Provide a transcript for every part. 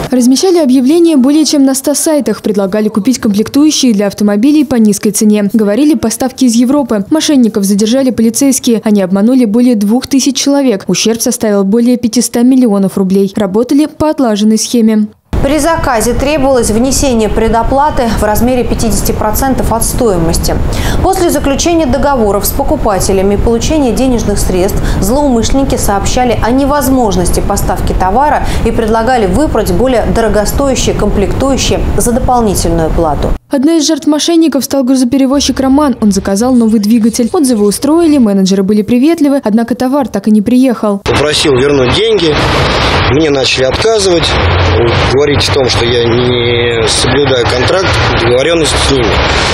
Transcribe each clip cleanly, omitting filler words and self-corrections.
Размещали объявления более чем на 100 сайтах, предлагали купить комплектующие для автомобилей по низкой цене. Говорили поставки из Европы. Мошенников задержали полицейские. Они обманули более 2000 человек. Ущерб составил более 500 миллионов рублей. Работали по отлаженной схеме. При заказе требовалось внесение предоплаты в размере 50% от стоимости. После заключения договоров с покупателями и получения денежных средств злоумышленники сообщали о невозможности поставки товара и предлагали выбрать более дорогостоящие комплектующие за дополнительную плату. Одна из жертв мошенников стал грузоперевозчик Роман. Он заказал новый двигатель. Отзывы устроили, менеджеры были приветливы, однако товар так и не приехал. Попросил вернуть деньги, мне начали отказывать, говорить о том, что я не соблюдаю контракт, договоренность с ними.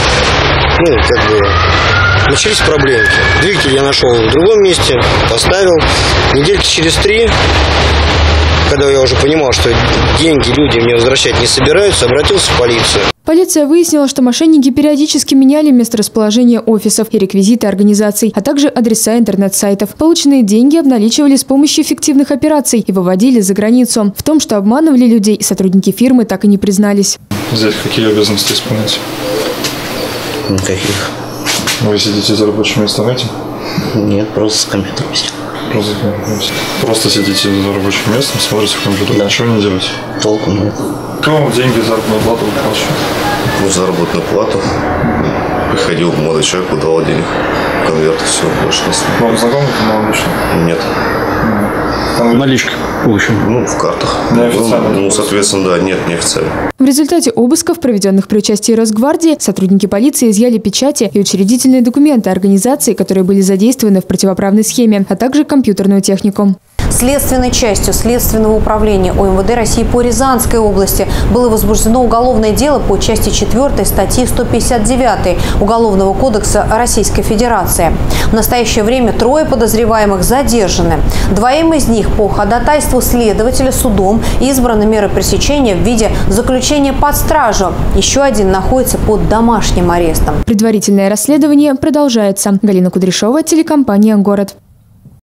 Начались проблемки. Двигатель я нашел в другом месте, поставил. Недельки через 3, когда я уже понимал, что деньги люди мне возвращать не собираются, обратился в полицию. Полиция выяснила, что мошенники периодически меняли месторасположение офисов и реквизиты организаций, а также адреса интернет-сайтов. Полученные деньги обналичивали с помощью фиктивных операций и выводили за границу. В том, что обманывали людей, сотрудники фирмы так и не признались. Здесь какие обязанности исполняете? Никаких. Вы сидите за рабочим местом этим? Нет, просто с компьютером сидим. Просто сидите за рабочим местом, смотрите в компьютер, да. Ничего не делаете? Толком нет. Кто вам деньги за заработную плату выплачивает? Заработную плату. Приходил молодой человек, выдавал денег. Конверт, все, больше не. Вам знакомы молодой человек? Нет. Наличка получена. В картах. Неофициально? Соответственно, да, нет, неофициально. В результате обысков, проведенных при участии Росгвардии, сотрудники полиции изъяли печати и учредительные документы организаций, которые были задействованы в противоправной схеме, а также компьютерную технику. Следственной частью Следственного управления УМВД России по Рязанской области было возбуждено уголовное дело по части 4 статьи 159 Уголовного кодекса Российской Федерации. В настоящее время 3 подозреваемых задержаны. 2 из них по ходатайству следователя судом избраны меры пресечения в виде заключения под стражу. Еще 1 находится под домашним арестом. Предварительное расследование продолжается. Галина Кудряшова, телекомпания «Город».